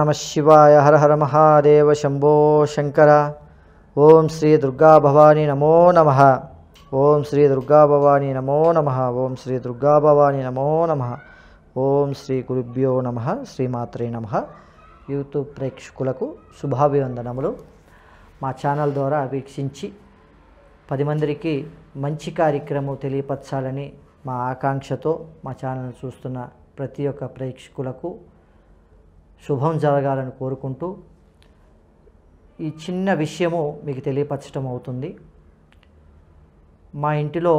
నమ శివాయ. హర హర మహాదేవ శంభో శంకర. ఓం శ్రీ దుర్గా భవాని నమో నమః. ఓం శ్రీ దుర్గా భవాని నమో నమః. ఓం శ్రీ దుర్గా భవాని నమో నమః. ఓం శ్రీ గురుభ్యో నమః. శ్రీమాత్రే నమః. యూట్యూబ్ ప్రేక్షకులకు శుభాభివందనములు. మా ఛానల్ ద్వారా వీక్షించి 10 మందికి మంచి కార్యక్రమం తెలియపరచాలని మా ఆకాంక్షతో మా ఛానల్ చూస్తున్న ప్రతి ఒక్క ప్రేక్షకులకు శుభం జరగాలని కోరుకుంటూ ఈ చిన్న విషయము మీకు తెలియపరచడం అవుతుంది. మా ఇంటిలో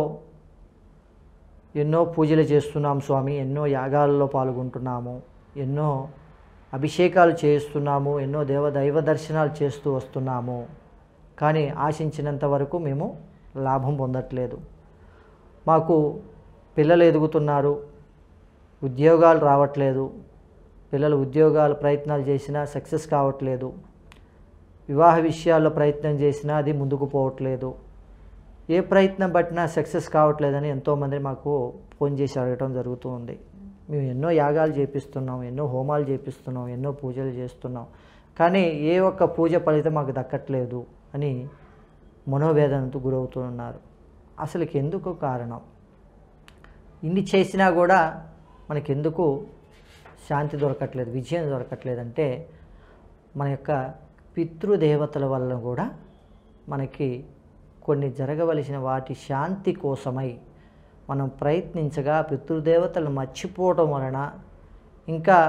ఎన్నో పూజలు చేస్తున్నాం స్వామి, ఎన్నో యాగాలలో పాల్గొంటున్నాము, ఎన్నో అభిషేకాలు చేస్తున్నాము, ఎన్నో దైవ దర్శనాలు చేస్తూ వస్తున్నాము. కానీ ఆశించినంత వరకు మేము లాభం పొందట్లేదు. మాకు పిల్లలు ఎదుగుతున్నారు, ఉద్యోగాలు రావట్లేదు, పిల్లలు ఉద్యోగాలు ప్రయత్నాలు చేసినా సక్సెస్ కావట్లేదు, వివాహ విషయాల్లో ప్రయత్నం చేసినా అది ముందుకు పోవట్లేదు, ఏ ప్రయత్నం పట్టినా సక్సెస్ కావట్లేదని ఎంతోమంది మాకు ఫోన్ చేసి అడగటం జరుగుతూ ఉంది. మేము ఎన్నో యాగాలు చేపిస్తున్నాం, ఎన్నో హోమాలు చేపిస్తున్నాం, ఎన్నో పూజలు చేస్తున్నాం, కానీ ఏ ఒక్క పూజ ఫలితం మాకు దక్కట్లేదు అని మనోవేదనతో గురవుతున్నారు. అసలుకి ఎందుకు కారణం? ఇన్ని చేసినా కూడా మనకెందుకు శాంతి దొరకట్లేదు, విజయం దొరకట్లేదంటే మన యొక్క పితృదేవతల వల్ల కూడా మనకి కొన్ని జరగవలసిన వాటి శాంతి కోసమై మనం ప్రయత్నించగా పితృదేవతలను మర్చిపోవడం వలన ఇంకా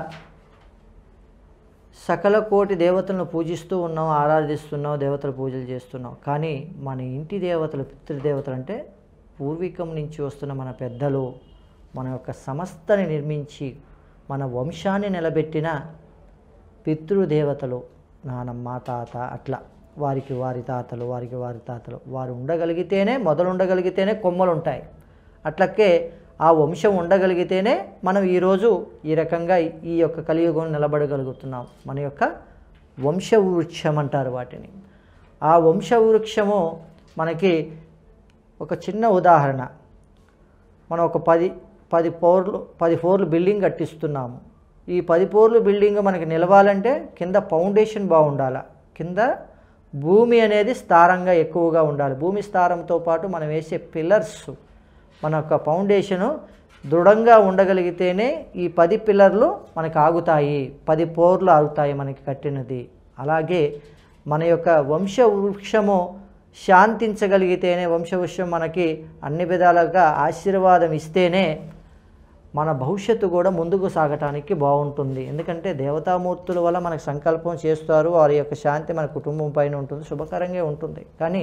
సకల కోటి దేవతలను పూజిస్తూ ఉన్నాం, ఆరాధిస్తున్నాం, దేవతల పూజలు చేస్తున్నాం. కానీ మన ఇంటి దేవతలు, పితృదేవతలు అంటే పూర్వీకం నుంచి వస్తున్న మన పెద్దలు, మన యొక్క సంస్థని నిర్మించి మన వంశాన్ని నిలబెట్టిన పితృదేవతలు, నానమ్మ, తాత, అట్లా వారికి వారి తాతలు, వారికి వారి తాతలు, వారు ఉండగలిగితేనే, మొదలు ఉండగలిగితేనే కొమ్మలు ఉంటాయి. అట్లకే ఆ వంశం ఉండగలిగితేనే మనం ఈరోజు ఈ రకంగా ఈ యొక్క కలియుగం నిలబడగలుగుతున్నాం. మన యొక్క వంశవృక్షం అంటారు వాటిని. ఆ వంశవృక్షము మనకి ఒక చిన్న ఉదాహరణ. మనం ఒక 10 ఫ్లోర్లు బిల్డింగ్ కట్టిస్తున్నాము. ఈ 10 ఫ్లోర్లు బిల్డింగ్ మనకి నిలవాలంటే కింద ఫౌండేషన్ బాగుండాలి, కింద భూమి అనేది స్థారంగా ఎక్కువగా ఉండాలి. భూమి స్థారంతో పాటు మనం వేసే పిల్లర్స్, మన యొక్క ఫౌండేషను దృఢంగా ఉండగలిగితేనే ఈ 10 పిల్లర్లు మనకు ఆగుతాయి, 10 ఫ్లోర్లు ఆగుతాయి మనకి కట్టినది. అలాగే మన యొక్క వంశవృక్షము శాంతించగలిగితేనే, వంశవృక్షం మనకి అన్ని విధాలుగా ఆశీర్వాదం ఇస్తేనే మన భవిష్యత్తు కూడా ముందుకు సాగటానికి బాగుంటుంది. ఎందుకంటే దేవతామూర్తుల వల్ల మనకు సంకల్పం చేస్తారు, వారి యొక్క శాంతి మన కుటుంబం పైన ఉంటుంది, శుభకరంగా ఉంటుంది. కానీ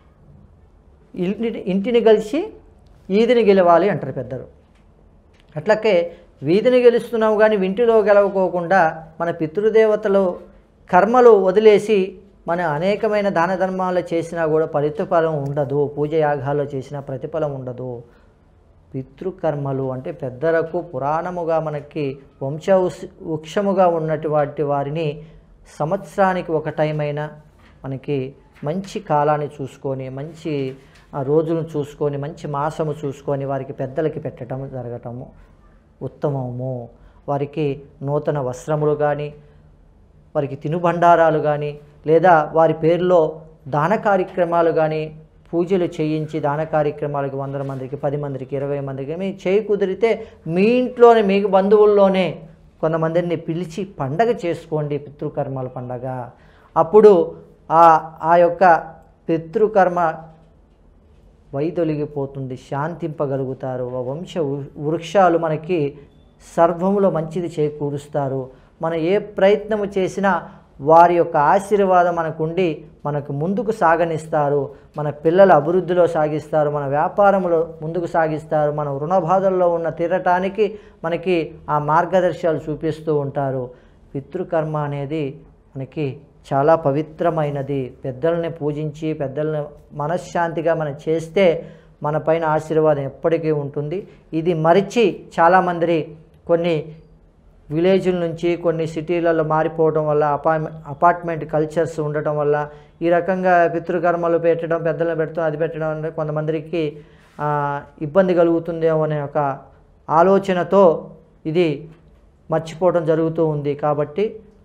ఇంటిని గెలిచి ఈదిని గెలవాలి అంటారు పెద్దలు. అట్లకే వీధిని గెలుస్తున్నాము కానీ ఇంటిలో గెలవకోకుండా మన పితృదేవతలు కర్మలు వదిలేసి మన అనేకమైన దాన ధర్మాలు చేసినా కూడా ప్రతిఫలం ఉండదు, పూజ యాగాల్లో చేసినా ప్రతిఫలం ఉండదు. పితృకర్మలు అంటే పెద్దలకు పురాణముగా మనకి వృక్షముగా ఉన్నటువంటి వారిని సంవత్సరానికి ఒక టైం అయినా మనకి మంచి కాలాన్ని చూసుకొని, మంచి రోజులను చూసుకొని, మంచి మాసము చూసుకొని వారికి పెద్దలకి పెట్టడం జరగటము ఉత్తమము. వారికి నూతన వస్త్రములు కానీ, వారికి తినుబండారాలు కానీ, లేదా వారి పేరులో దాన కార్యక్రమాలు కానీ, పూజలు చేయించి దాన కార్యక్రమాలకు 100 మందికి, 10 మందికి, 20 మందికి మీ చేయి కుదిరితే మీ ఇంట్లోనే, మీకు బంధువుల్లోనే కొంతమందిని పిలిచి పండగ చేసుకోండి, పితృకర్మల పండగ. అప్పుడు ఆ యొక్క పితృకర్మ వైదొలిగిపోతుంది, శాంతింపగలుగుతారు. ఆ వంశ వృక్షాలు మనకి సర్వములో మంచిది చేకూరుస్తారు. మనం ఏ ప్రయత్నము చేసినా వారి యొక్క ఆశీర్వాదం మనకుండి మనకు ముందుకు సాగనిస్తారు, మన పిల్లల అభివృద్ధిలో సాగిస్తారు, మన వ్యాపారంలో ముందుకు సాగిస్తారు, మన రుణ బాధల్లో ఉన్న తీరటానికి మనకి ఆ మార్గదర్శకాలు చూపిస్తూ ఉంటారు. పితృకర్మ అనేది మనకి చాలా పవిత్రమైనది. పెద్దల్ని పూజించి పెద్దల్ని మనశ్శాంతిగా మనం చేస్తే మన పైన ఆశీర్వాదం ఎప్పటికీ ఉంటుంది. ఇది మరిచి చాలామంది కొన్ని విలేజ్ల నుంచి కొన్ని సిటీలలో మారిపోవడం వల్ల, అపార్ట్మెంట్ కల్చర్స్ ఉండటం వల్ల ఈ రకంగా పితృకర్మలు పెట్టడం, పెద్దలను పెట్టడం, అది పెట్టడం అంటే కొంతమందికి ఇబ్బంది కలుగుతుందేమో అనే ఒక ఆలోచనతో ఇది మర్చిపోవడం జరుగుతూ ఉంది. కాబట్టి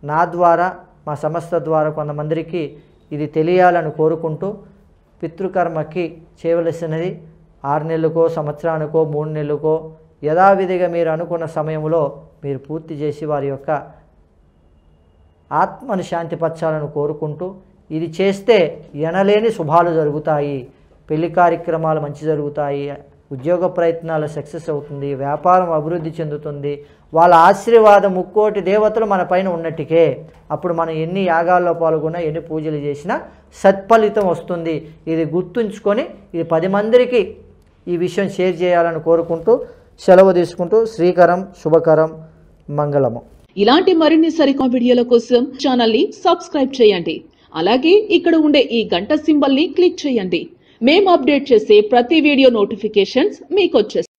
నా ద్వారా మా సంస్థ ద్వారా కొంతమందికి ఇది తెలియాలని కోరుకుంటూ పితృకర్మకి చేయవలసినది 6 నెలలకో సంవత్సరానికో 3 నెలలకో యథావిధిగా మీరు అనుకున్న సమయంలో మీరు పూర్తి చేసి వారి యొక్క ఆత్మను శాంతిపరచాలని కోరుకుంటూ ఇది చేస్తే ఎనలేని శుభాలు జరుగుతాయి, పెళ్లి కార్యక్రమాలు మంచి జరుగుతాయి, ఉద్యోగ ప్రయత్నాలు సక్సెస్ అవుతుంది, వ్యాపారం అభివృద్ధి చెందుతుంది, వాళ్ళ ఆశీర్వాదం ముక్కోటి దేవతలు మన పైన ఉన్నట్టుకే. అప్పుడు మనం ఎన్ని యాగాల్లో పాల్గొన్నా ఎన్ని పూజలు చేసినా సత్ఫలితం వస్తుంది. ఇది గుర్తుంచుకొని ఇది 10 మందికి ఈ విషయం షేర్ చేయాలని కోరుకుంటూ సెలవు తీసుకుంటూ శ్రీకరం శుభకరం మంగళము. ఇలాంటి మరిన్ని సరికొత్త వీడియోల కోసం ఛానల్ ని సబ్స్క్రైబ్ చేయండి. అలాగే ఇక్కడ ఉండే ఈ గంట సింబల్ ని క్లిక్ చేయండి. మేము అప్డేట్ చేసే ప్రతి వీడియో నోటిఫికేషన్స్ మీకు వచ్చేస్తాయి.